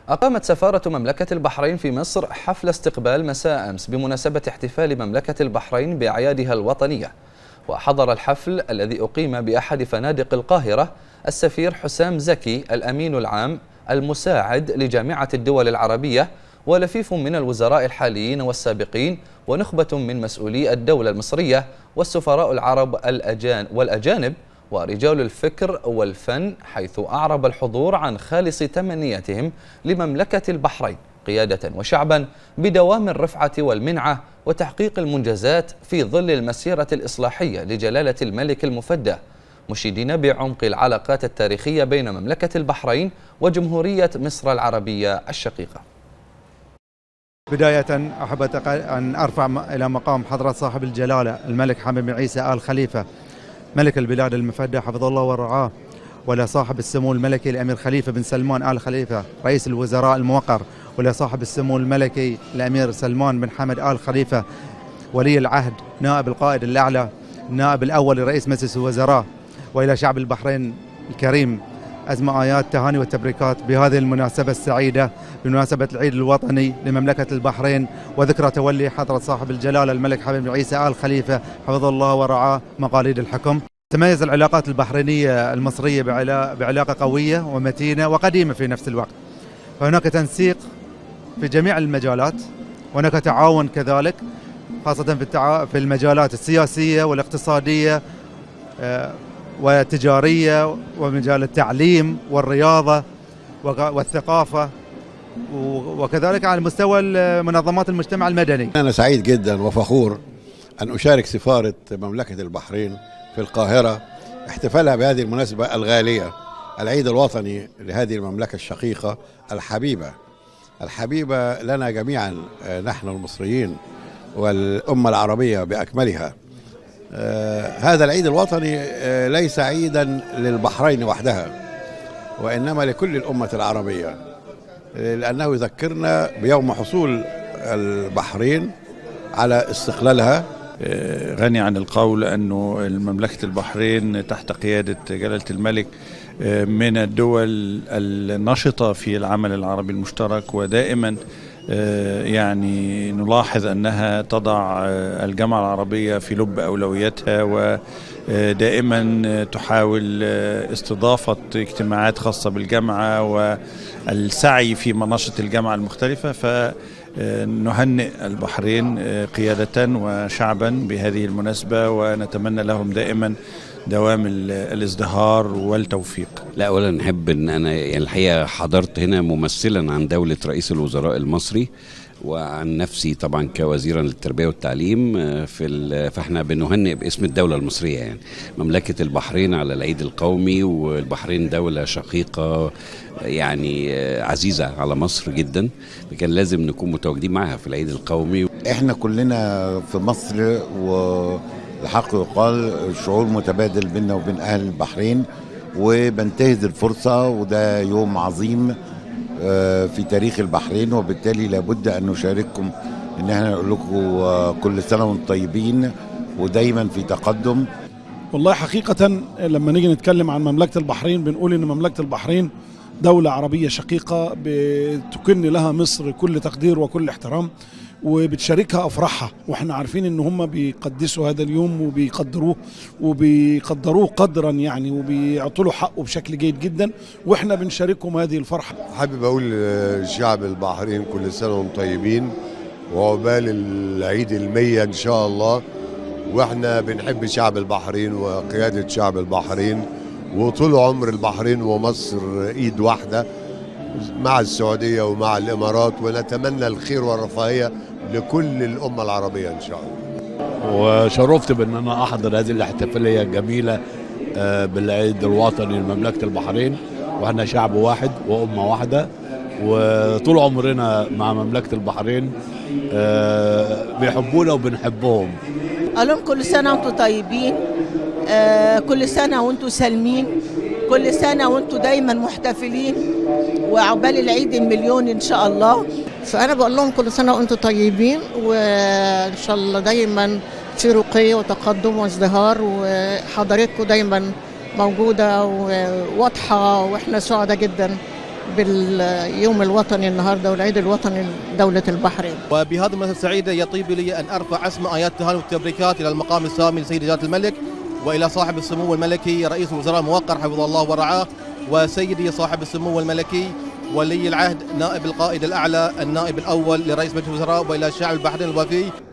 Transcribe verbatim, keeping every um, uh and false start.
أقامت سفارة مملكة البحرين في مصر حفل استقبال مساء أمس بمناسبة احتفال مملكة البحرين بأعيادها الوطنية. وحضر الحفل الذي أقيم بأحد فنادق القاهرة السفير حسام زكي الأمين العام المساعد لجامعة الدول العربية، ولفيف من الوزراء الحاليين والسابقين، ونخبة من مسؤولي الدولة المصرية والسفراء العرب والأجانب ورجال الفكر والفن، حيث أعرب الحضور عن خالص تمنياتهم لمملكة البحرين قيادة وشعبا بدوام الرفعة والمنعة وتحقيق المنجزات في ظل المسيرة الإصلاحية لجلالة الملك المفدى، مشيدين بعمق العلاقات التاريخية بين مملكة البحرين وجمهورية مصر العربية الشقيقة. بداية أحب أن أرفع إلى مقام حضرة صاحب الجلالة الملك حمد بن عيسى آل خليفة ملك البلاد المفدى حفظه الله ورعاه، ولا صاحب السمو الملكي الأمير خليفة بن سلمان آل خليفة رئيس الوزراء الموقر، ولا صاحب السمو الملكي الأمير سلمان بن حمد آل خليفة ولي العهد نائب القائد الأعلى النائب الأول لرئيس مجلس الوزراء، وإلى شعب البحرين الكريم أزمة آيات تهاني والتبريكات بهذه المناسبة السعيدة بمناسبة العيد الوطني لمملكة البحرين وذكرى تولي حضرة صاحب الجلالة الملك حمد بن عيسى آل خليفة حفظه الله ورعاه مقاليد الحكم. تميز العلاقات البحرينية المصرية بعلاقة قوية ومتينة وقديمة في نفس الوقت، فهناك تنسيق في جميع المجالات، وهناك تعاون كذلك خاصة في في المجالات السياسية والاقتصادية والتجارية ومجال التعليم والرياضة والثقافة، وكذلك على مستوى منظمات المجتمع المدني. أنا سعيد جدا وفخور أن أشارك سفارة مملكة البحرين في القاهرة احتفالها بهذه المناسبة الغالية، العيد الوطني لهذه المملكة الشقيقة الحبيبة الحبيبة لنا جميعا نحن المصريين والأمة العربية بأكملها. آه هذا العيد الوطني آه ليس عيدا للبحرين وحدها، وإنما لكل الأمة العربية، آه لأنه يذكرنا بيوم حصول البحرين على استقلالها. آه غني عن القول أنه مملكة البحرين تحت قيادة جلالة الملك آه من الدول النشطة في العمل العربي المشترك، ودائما يعني نلاحظ أنها تضع الجامعة العربية في لب أولوياتها، ودائما تحاول استضافة اجتماعات خاصة بالجامعة والسعي في مناشط الجامعة المختلفة. فنهنئ البحرين قيادة وشعبا بهذه المناسبة، ونتمنى لهم دائما دوام الازدهار والتوفيق. لا، اولا نحب ان انا يعني الحقيقه حضرت هنا ممثلا عن دوله رئيس الوزراء المصري، وعن نفسي طبعا كوزيرا للتربيه والتعليم، في فاحنا بنهنئ باسم الدوله المصريه يعني مملكه البحرين على العيد القومي، والبحرين دوله شقيقه يعني عزيزه على مصر جدا، فكان لازم نكون متواجدين معها في العيد القومي. احنا كلنا في مصر و الحق يقال شعور متبادل بيننا وبين أهل البحرين، وبنتهز الفرصة وده يوم عظيم في تاريخ البحرين، وبالتالي لابد أن نشارككم إن احنا نقول لكم كل سنة وانتم طيبين ودايما في تقدم. والله حقيقة لما نيجي نتكلم عن مملكة البحرين بنقول إن مملكة البحرين دولة عربية شقيقة بتكن لها مصر كل تقدير وكل احترام، وبتشاركها أفراحها، وإحنا عارفين إن هم بيقدسوا هذا اليوم وبيقدروه وبيقدروه قدرا يعني، وبيعطوا له حقه بشكل جيد جدا، وإحنا بنشاركهم هذه الفرحة. حابب أقول لشعب البحرين كل سنة وانتم طيبين، وعقبال العيد المية إن شاء الله، وإحنا بنحب شعب البحرين وقيادة شعب البحرين، وطول عمر البحرين ومصر إيد واحدة مع السعودية ومع الإمارات، ونتمنى الخير والرفاهية لكل الأمة العربية إن شاء الله. وشرفت بأن أنا أحضر هذه الاحتفالية الجميلة بالعيد الوطني لمملكة البحرين، وإحنا شعب واحد وأمة واحدة، وطول عمرنا مع مملكة البحرين بيحبونا وبنحبهم. أقول لهم كل سنة وأنتم طيبين، كل سنة وأنتم سالمين، كل سنة وأنتم دايما محتفلين، وعقبال العيد المليون إن شاء الله. فأنا بقول لهم كل سنة وأنتم طيبين، وإن شاء الله دايما في رقي وتقدم وازدهار، وحضرتكم دايما موجودة وواضحة، وإحنا سعداء جدا باليوم الوطني النهارده والعيد الوطني لدولة البحرين. وبهذه المناسبة السعيدة يطيب لي أن أرفع أسمى آيات التهاني والتبريكات إلى المقام السامي لسيد جلالة الملك، وإلى صاحب السمو الملكي رئيس الوزراء الموقر حفظه الله ورعاه، وسيدي صاحب السمو الملكي ولي العهد نائب القائد الأعلى النائب الأول لرئيس مجلس الوزراء، وإلى الشعب البحريني الوفي.